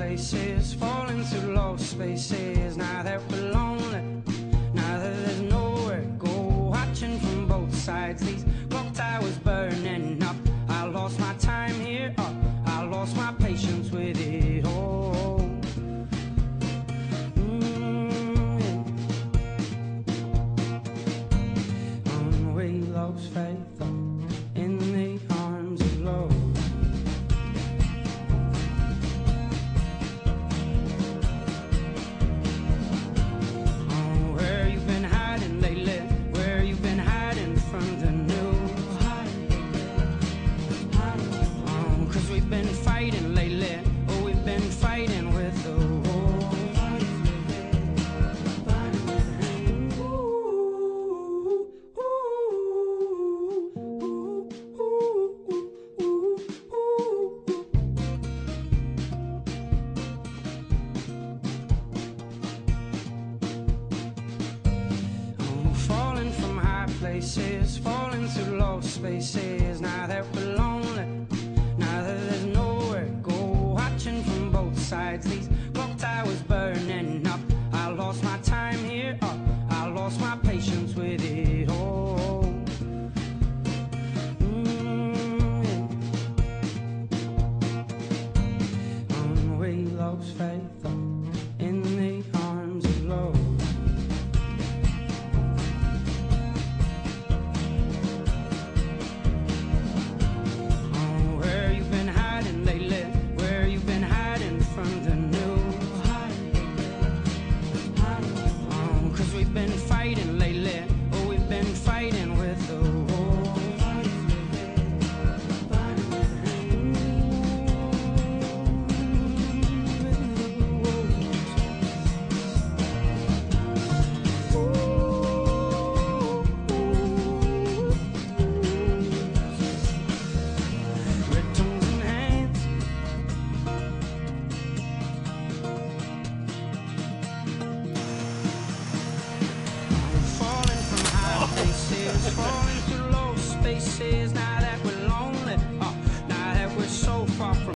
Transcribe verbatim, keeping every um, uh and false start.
places, falling through low spaces. Now that we're lonely, now that there's nowhere to go, watching from both sides, these clock towers burning up. I lost my time here, oh, I lost my patience with it all. Mm, yeah. Um, we lost faith in the arms of love. Places, falling through low spaces. Now that we're lonely, now that there's nowhere to go, watching from both sides, these clock towers burning up. I lost my time here, oh, I lost my patience with it all. Mm, yeah. um, we lost faith in the arms of love. Falling through low spaces now.